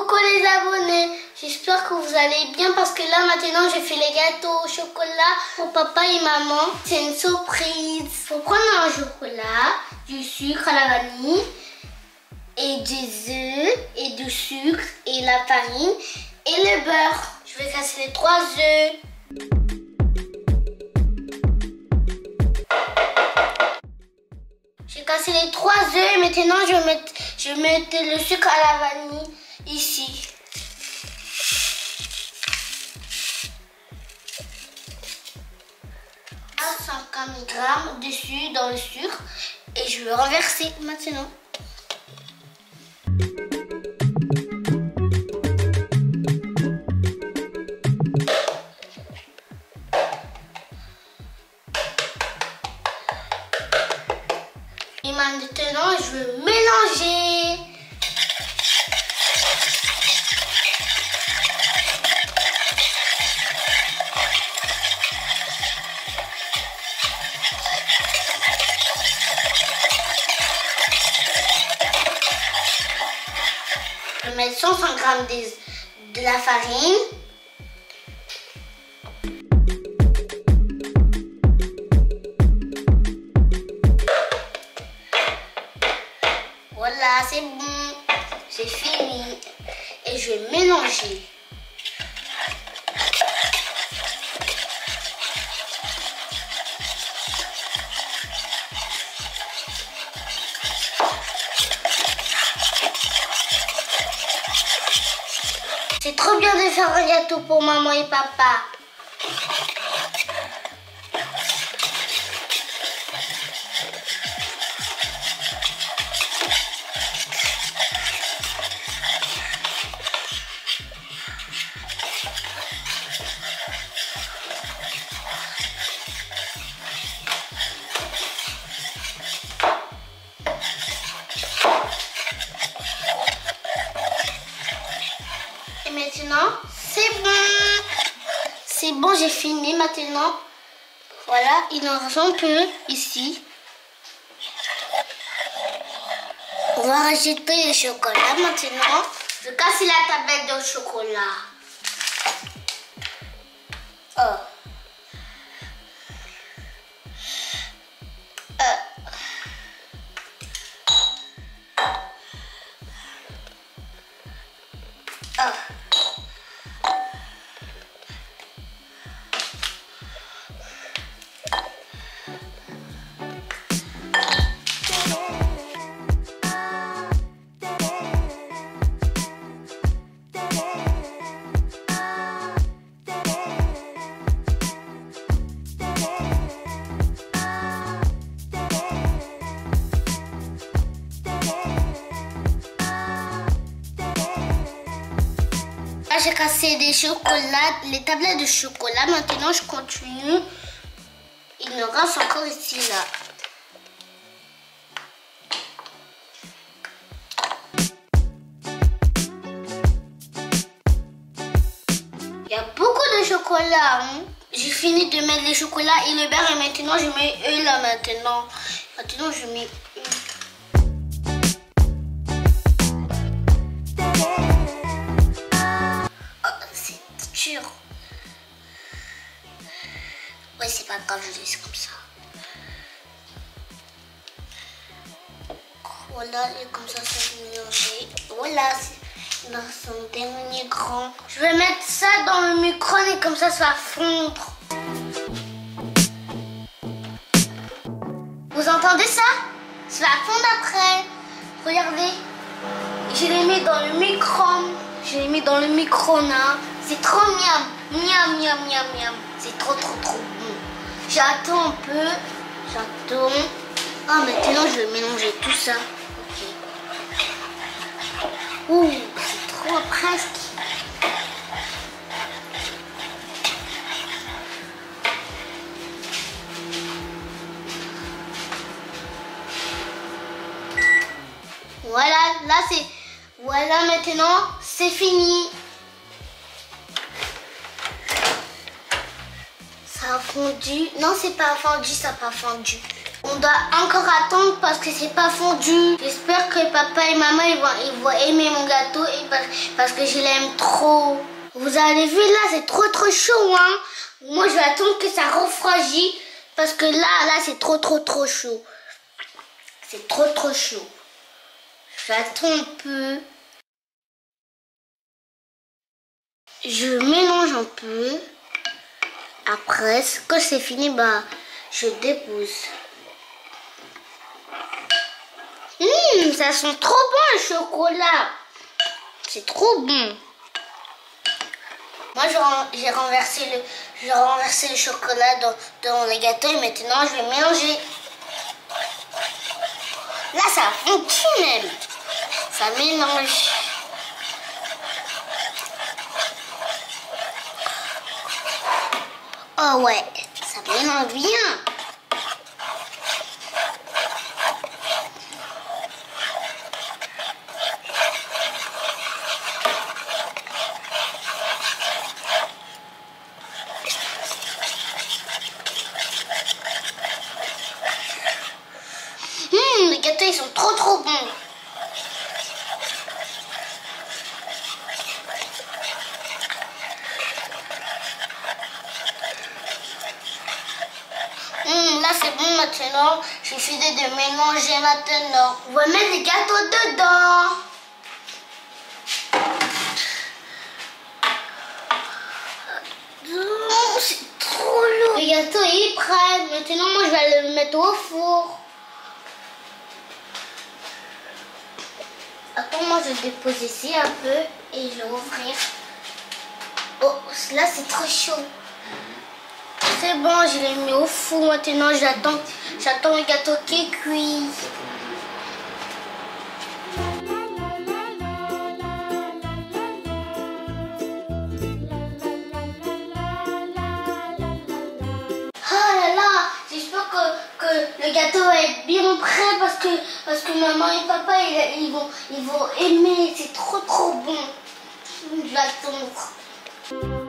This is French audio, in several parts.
Coucou les abonnés, j'espère que vous allez bien parce que là maintenant je fais les gâteaux au chocolat pour papa et maman. C'est une surprise. Faut prendre un chocolat, du sucre à la vanille et des œufs et du sucre et la farine et le beurre. Je vais casser les 3 œufs. J'ai cassé les 3 œufs et maintenant je vais mettre le sucre à la vanille ici. À 50 grammes dessus dans le sucre et je vais renverser maintenant. Et maintenant, je vais mélanger. Je vais mettre 150 grammes de la farine. Voilà, c'est bon, c'est fini. Et je vais mélanger. C'est trop bien de faire un gâteau pour maman et papa. Et maintenant, c'est bon. C'est bon, j'ai fini maintenant. Voilà, il en reste un peu ici. On va rajouter le chocolat maintenant. Je casse la tablette de chocolat. Oh. J'ai cassé des chocolats, les tablettes de chocolat. Maintenant, je continue. Il me reste encore ici, là. Il y a beaucoup de chocolat. Hein. J'ai fini de mettre les chocolats et le beurre. Et maintenant, je mets eux là maintenant. Maintenant, je mets eux. Ouais, c'est pas grave, je laisse comme ça. Voilà, et comme ça, ça va mélanger. Voilà, c'est dans son dernier grand. Je vais mettre ça dans le micro-ondes et comme ça va fondre. Vous entendez ça? Ça va fondre après. Regardez. Je l'ai mis dans le micro-ondes. Je l'ai mis dans le micro-ondes. Hein. C'est trop miam. Miam, miam, miam, miam. C'est trop bon. J'attends un peu. J'attends. Ah, maintenant, je vais mélanger tout ça. Ok. Ouh, c'est trop presque. Voilà, là, c'est... Voilà, maintenant, c'est fini. Ça a fondu. Non, c'est pas fondu, ça n'a pas fondu. On doit encore attendre parce que c'est pas fondu. J'espère que papa et maman ils vont aimer mon gâteau parce que je l'aime trop. Vous avez vu là, c'est trop chaud, hein. Moi je vais attendre que ça refroidisse parce que là c'est trop chaud. C'est trop chaud. J'attends un peu. Je mélange un peu. Après, quand c'est fini, bah, je dépose. Ça sent trop bon le chocolat. C'est trop bon. Moi, j'ai renversé le chocolat dans le gâteau et maintenant, je vais mélanger. Là, ça fond même. Ça mélange. Oh ouais, ça mélange bien. Les gâteaux, ils sont trop bons. Là c'est bon maintenant, j'ai fini de mélanger maintenant. On va mettre les gâteaux dedans. C'est trop lourd. Le gâteau est prêt. Maintenant moi je vais le mettre au four. Attends, moi je dépose ici un peu et je vais ouvrir. Oh, là c'est trop chaud. C'est bon, je l'ai mis au four. Maintenant, j'attends le gâteau qui est cuit. Oh là là, j'espère que le gâteau va être bien prêt parce que maman et papa ils vont aimer. C'est trop bon. Je vais attendre.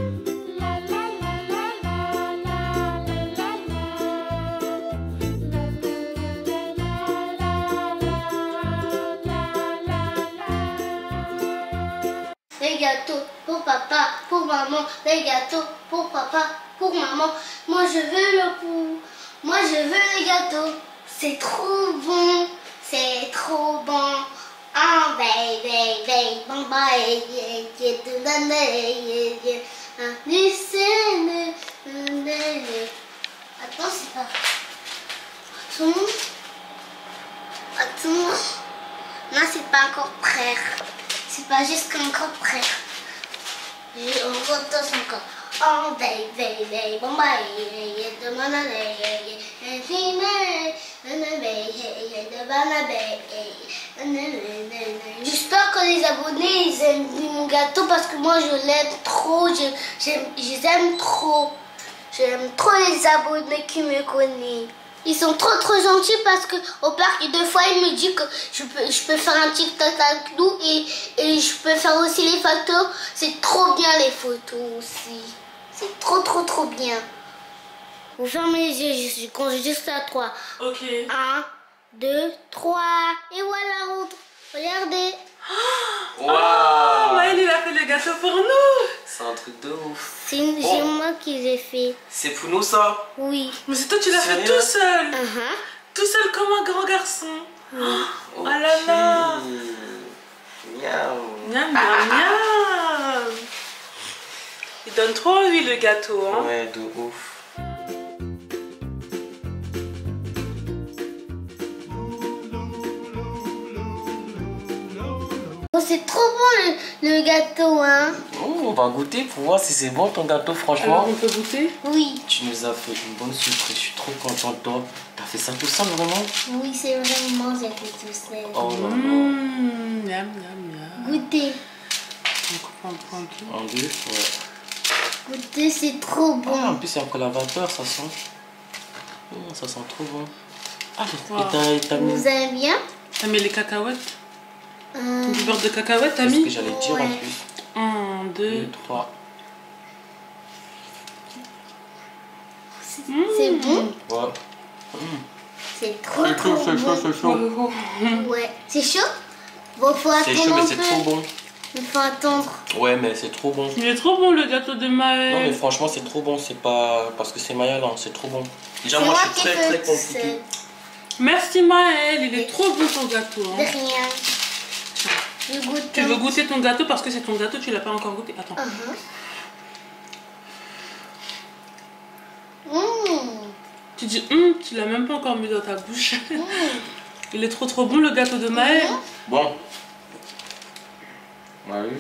Les gâteaux pour papa, pour maman, les gâteaux pour papa, pour maman. Moi je veux le pou, moi je veux les gâteaux. C'est trop bon, c'est trop bon. Ah baby, bon bye, attends, c'est pas. Attends. Non, c'est pas encore prêt. C'est pas juste encore prêt. On recommence encore. Oh baby, bon j'espère que les abonnés ils aiment mon gâteau parce que moi je l'aime trop. Je les aime trop. J'aime trop les abonnés qui me connaissent. Ils sont trop gentils parce qu'au parc, 2 fois, il me dit que je peux faire un TikTok avec nous et je peux faire aussi les photos. C'est trop bien les photos aussi. C'est trop bien. Vous fermez les yeux, je compte juste à 3. Ok. 1, 2, 3. Et voilà, regardez. Waouh! Maël, il a fait le gâteau pour nous. C'est un truc de ouf. C'est moi qui l'ai fait. C'est pour nous ça? Oui. Mais c'est toi, tu l'as fait Sérieux? tout seul. Uh-huh. Tout seul comme un grand garçon. Oh là là. Miaou. Miam, miam, miam. Il donne trop envie le gâteau, hein? Ouais, de ouf. Oh, c'est trop bon le gâteau, hein. Oh, on va goûter pour voir si c'est bon ton gâteau, franchement. Alors, on peut goûter? Oui. Tu nous as fait une bonne surprise, je suis trop content de toi. T'as fait ça tout seul vraiment? Oui, c'est vraiment, j'ai fait tout seul. Oh là là. Miam, miam, miam. Goûtez. On prend un peu. En deux, ouais. Goûtez, c'est trop bon. Ah, en plus, il y a encore la vapeur, ça sent. Oh, ça sent trop bon. Ah, Wow. et t'as mis. Vous aimez bien? T'as mis les cacahuètes? Du beurre de cacahuètes, t'as C'est ce mis? que j'allais dire Ouais. en plus. 1, 2, 2, 3. C'est bon? Ouais. C'est trop C'est chaud, c'est chaud, bon. c'est chaud. Ouais. C'est chaud? Bon, faut C'est attendre chaud, mais un c'est peu. trop bon. Il faut attendre. Ouais, mais c'est trop bon. Il est trop bon le gâteau de Non, mais Maël. franchement, c'est trop bon. C'est pas parce que c'est Maël, hein, c'est trop bon. Déjà, C'est moi, moi je qui suis très, fais très tout compliqué. seul. Merci Maël, il est trop bon ton gâteau. De Hein. rien. Je goûte. Tu veux goûter ton gâteau parce que c'est ton gâteau, tu l'as pas encore goûté. Attends. Tu dis, tu l'as même pas encore mis dans ta bouche. Il est trop bon le gâteau de Maël. Bon. Ouais, oui,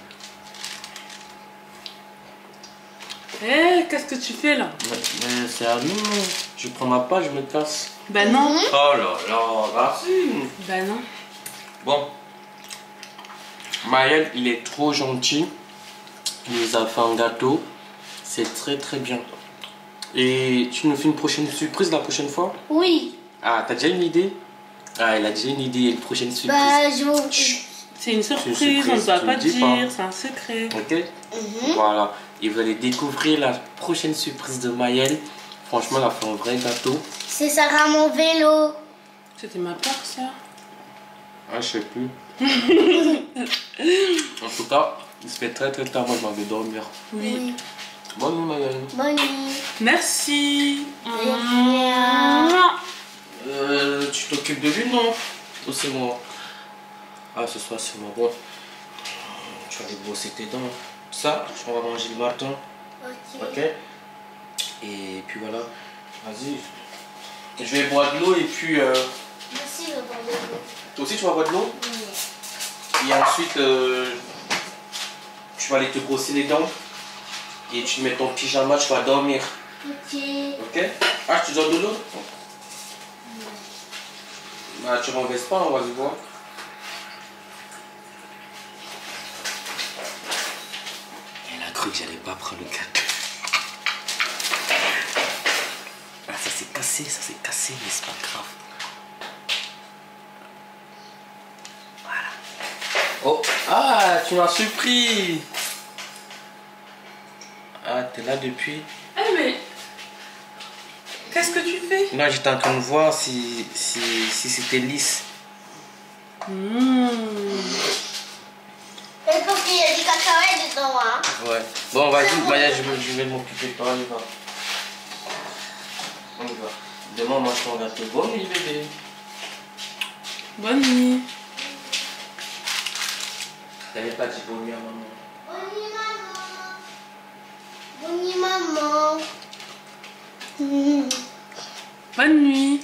Eh, qu'est-ce que tu fais là? mais c'est à nous. Je prends ma part, je me casse. Ben non. Oh là là, Racine. Ben non. Bon. Maël, il est trop gentil. Il nous a fait un gâteau. C'est très très bien. Et tu nous fais une prochaine surprise la prochaine fois? Oui. Ah, t'as déjà une idée? Ah, elle a déjà une idée, une prochaine surprise. Bah, je vous. C'est une surprise, surprise, on ne doit tu pas le dis dire, pas. c'est un secret. Ok? Voilà. Et vous allez découvrir la prochaine surprise de Maël. Franchement, elle a fait un vrai gâteau. C'est Sarah mon vélo. C'était ma part ça. Ah, je sais plus. En tout cas, il se fait très très tard. Moi, je m'en vais dormir. Oui. Bonne nuit, Maël. Bonne nuit. Merci. rien. Tu t'occupes de lui, non? Ou c'est moi? Ah, ce soir, c'est moi. Bon. Tu vas aller brosser tes dents. Ça, on va manger le matin. Ok? Et puis voilà. Vas-y. Je vais boire de l'eau et puis... Merci, je vais boire de l'eau. Toi aussi, tu vas boire de l'eau? Oui. Et ensuite, tu vas aller te brosser les dents. Et tu mets ton pyjama, tu vas dormir. Ok. Ok? Ah, tu donnes de l'eau? Bah, tu renverses pas, on va se voir. Elle a cru que j'allais pas prendre le gâteau. Ah, ça s'est cassé, mais c'est pas grave. Voilà. Oh, ah, tu m'as surpris. Ah, t'es là depuis? Eh mais, qu'est-ce que tu fais? Là, j'étais en train de voir si c'était lisse. Et parce qu'il y a du cacahuètes dedans, hein. Ouais. Bon, vas-y, Maya, je vais m'occuper de toi. On y va. On y va. Demain, on mange ton gâteau. Bonne nuit, bébé. Bonne nuit. T'avais pas dit bonne nuit à maman. Bonne nuit, maman. Bonne nuit, maman. Bonne nuit.